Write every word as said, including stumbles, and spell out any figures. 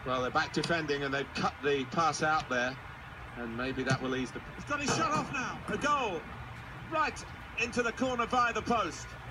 Well, they're back defending and they've cut the pass out there, and maybe that will ease the... He's got his shot off now. A goal. Right into the corner via the post.